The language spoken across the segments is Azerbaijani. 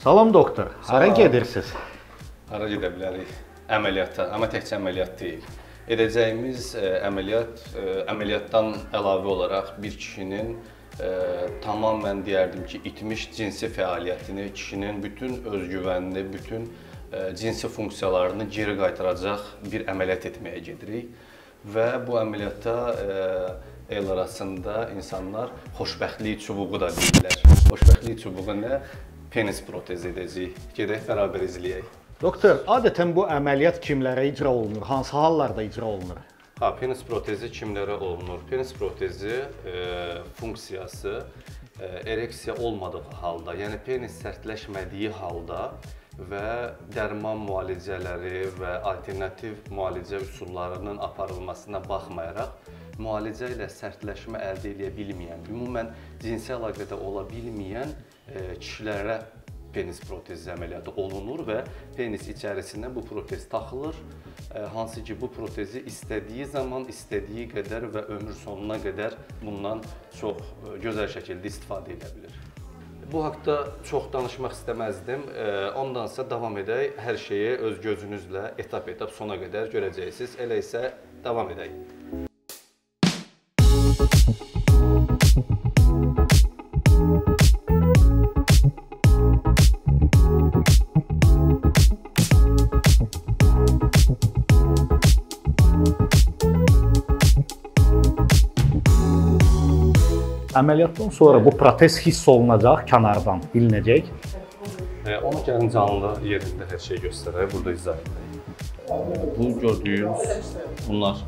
Salam doktor, hara gedirsiniz? Hara gedə bilərik? Əməliyyata, amma təkcə əməliyyat deyil. Edəcəyimiz əməliyyatdan əlavə olaraq bir kişinin tamamən deyərdim ki, itmiş cinsi fəaliyyətini, kişinin bütün özgüvənini, bütün cinsi funksiyalarını geri qaytaracaq bir əməliyyat etməyə gedirik. Və bu əməliyyata el arasında insanlar xoşbəxtlik çubuğu da deyirlər. Xoşbəxtlik çubuğu nə? Penis protezi edəcəyik. Gedək bərabər izləyək. Doktor, adətən bu əməliyyat kimlərə icra olunur? Hansı hallarda icra olunur? Penis protezi kimlərə olunur? Penis protezi funksiyası ereksiya olmadığı halda, yəni penis sərtləşmədiyi halda və dərman müalicələri və alternativ müalicə üsullarının aparılmasına baxmayaraq, müalicə ilə sərtləşmə əldə edə bilməyən, ümumən cinsi əlaqədə ola bilməyən kişilərə penis protezi əməliyyatı olunur və penis içərisinə bu protez taxılır. Hansı ki, bu protezi istədiyi zaman, istədiyi qədər və ömür sonuna qədər bundan çox gözəl şəkildə istifadə edə bilir. Bu haqda çox danışmaq istəməzdim, ondansa davam edək, hər şeyi öz gözünüzlə etap-etap sona qədər görəcəksiniz. Elə isə davam edək. Əməliyyatdan sonra bu protez hiss olunacaq, kənardan bilinəcək. Onu gəlin canlı yerində hər şey göstərək, burada izah edək. Bu gördüyünüz bunlar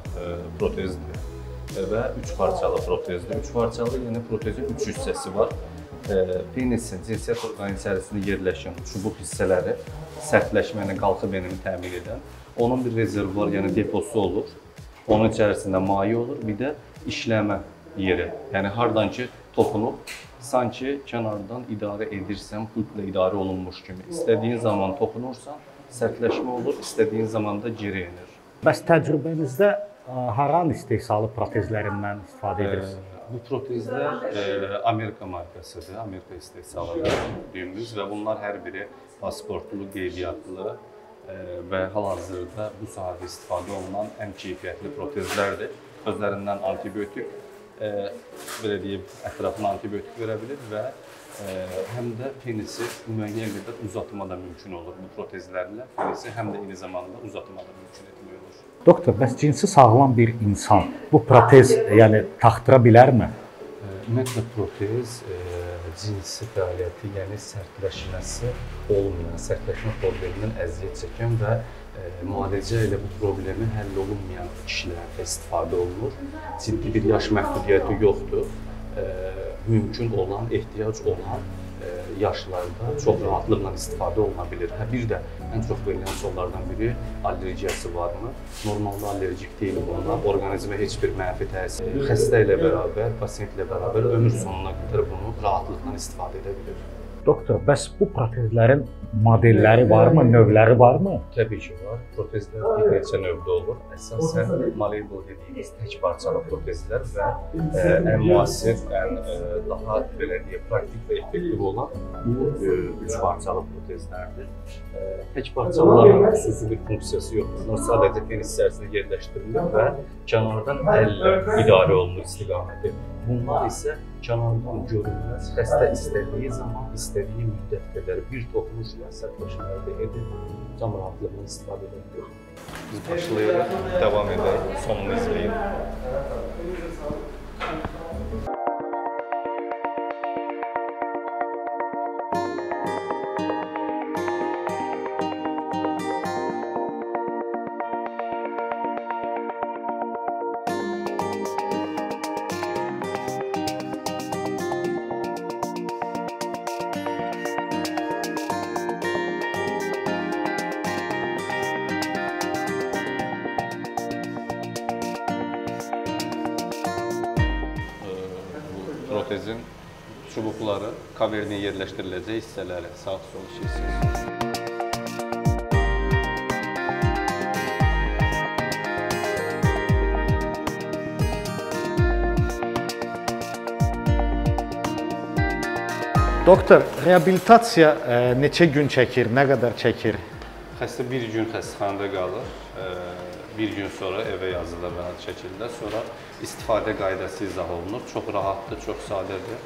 protezdir və 3 parçalı protezdir. 3 parçalı, yəni protezin 3 hissəsi var. Penisin cinsiyyət orqanı içərisində yerləşən çubuq hissələri sərtləşməni, qalxıb enini təmin edən. Onun bir rezervuar, yəni deposu olur. Onun içərisində maye olur, bir də işləmə yeri. Yəni hardan ki toxunub, sanki kənardan idarə edirsən, pultla idarə olunmuş kimi. İstədiyin zaman toxunursan, sərtləşmə olur, istədiyin zaman da geri enir. Bəs təcrübənizdə haran istehsalı protezlərindən istifadə edirsiniz? Bu protezlər Amerika markasıdır, Amerika istehsalı gördüyümüz və bunlar hər biri pasportlu, qeydiyyatlı və hal-hazırda bu sahədə istifadə olunan ən keyfiyyətli protezlərdir. Özlərindən antibiotik, belə deyib, ətrafına antibiotik verə bilir və həm də penisi müəyyən qədər uzatma da mümkün olur bu protezlərlə. Penisi həm də eyni zamanda uzatma da mümkün etmək olur. Doktor, bəs cinsi sağlam bir insan bu protez taxtıra bilərmi? Ümumiyyətlə, protez cinsi fəaliyyəti, yəni sərtləşməsi olmayan, sərtləşmə problemindən əziyyət çəkən və müalicə ilə bu problemi həll olunmayan kişilərdə istifadə olunur. Ciddi bir yaş məhdudiyyəti yoxdur. Mümkün olan, ehtiyac olan yaşlarda çox rahatlıqla istifadə oluna bilir. Bir də ən çox verilən suallardan biri allergiyası varmı? Normalda allergik deyil bunlar. Orqanizmə heç bir mənfi təsir. Xəstə ilə bərabər, pasiyent ilə bərabər ömür sonuna qədər bunu rahatlıqla istifadə edə bilir. Doktor, bəs bu protezlərin modelləri varmı, növləri varmı? Təbii ki, var. Protezlər bir neçə növdə olur. Əsasən malleable dediyimiz tək parçalı protezlər və ən müasir, ən daha belə deyək, praktik və effektiv olan bu 3 parçalı protezlərdir. Tək parçalıların xüsusi bir funksiyası yoxdur. Bunlar sadəcə penis içərisində yerləşdirilir və kənardan əllə idarə olunur istiqaməti. Bunlar isə kənardan görünməz, xəstə istədiyi zaman, istədiyi müddət qədər bir toxunuşla sərtləşmələri edib, cam rahatlığını istifadə edə bilir. Biz başlayırıq, davam edək, sonunu izləyin. Protezin çubuqları kavernin yerləşdiriləcək hissələri, sağ-sol hissəsi. Doktor, reabilitasiya neçə gün çəkir, nə qədər çəkir? Xəstə bir gün xəstəxanada qalır, bir gün sonra evə yazılır rahat şəkildə, sonra istifadə qaydası izah olunur. Çox rahatdır, çox sadədir.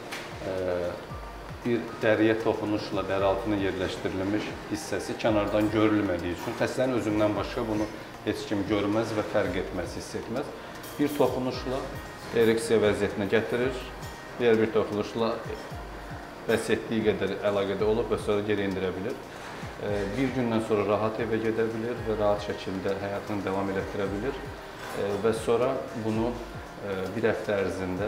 Bir dəriyə toxunuşla dəri altına yerləşdirilmiş hissəsi kənardan görülmədiyi üçün xəstənin özündən başqa bunu heç kim görməz və fərq etməz, hiss etməz. Bir toxunuşla ereksiya vəziyyətinə gətirir, digər bir toxunuşla bəs etdiyi qədər əlaqədə olub və sonra geri indirə bilir. Bir gündən sonra rahat evə gedə bilir və rahat şəkildə həyatını davam elətdirə bilir və sonra bunu bir həftə ərzində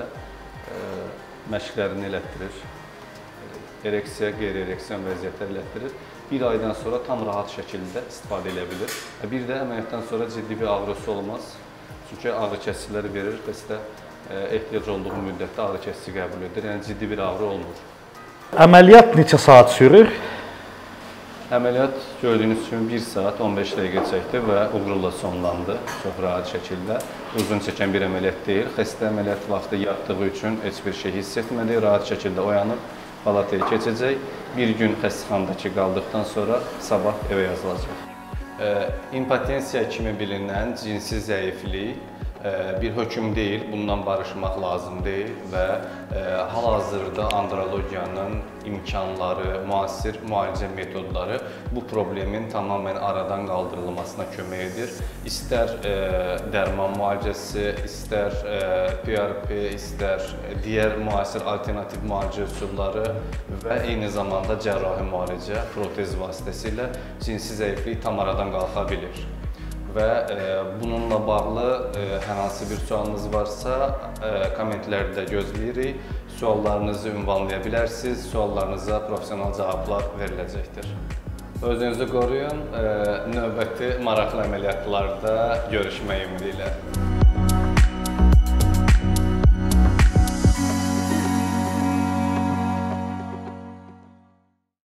məşqlərini elətdirir. Ereksiya, qeyri-ereksiya vəziyyətlər elətdirir. Bir aydan sonra tam rahat şəkildə istifadə edə bilir. Bir də əməliyyatdan sonra ciddi bir ağrısı olmaz. Çünki ağrı kəsiciləri verir, xəstə ehtiyac olduğu müddətdə ağrı kəsici qəbul edir. Yəni ciddi bir ağrı olmur. Əməliyyat neçə saat sürür? Əməliyyat gördüyünüz kimi 1 saat 15 dəqiqə çəkdi və uğurla sonlandı. Çox rahat şəkildə. Uzun çəkən bir əməliyyat deyil. Xəstə əməliyyat vaxtı yatdığı üçün heç bir şey hiss etmədi. Rahat şəkildə oyanıb palataya keçəcək. Bir gün xəstəxanadakı qaldıqdan sonra sabah evə yazılacaq. İmpotensiya kimi bilinən cinsi zəiflik bir hökm deyil, bundan barışmaq lazım deyil və hal-hazırda andrologiyanın imkanları, müasir müalicə metodları bu problemin tamamilə aradan qaldırılmasına kömək edir. İstər dərman müalicəsi, istər PRP, istər digər müasir alternativ müalicə üsulları və eyni zamanda cərrahi müalicə, protez vasitəsilə cinsi zəiflik tam aradan qalxa bilir. Və bununla bağlı hər hansı bir sualınız varsa, kommentlərdə gözləyirik. Suallarınızı ünvanlaya bilərsiniz, suallarınıza professional cavablar veriləcəkdir. Özünüzü qoruyun, növbəti maraqlı əməliyyatlarda görüşmək ümidi ilə.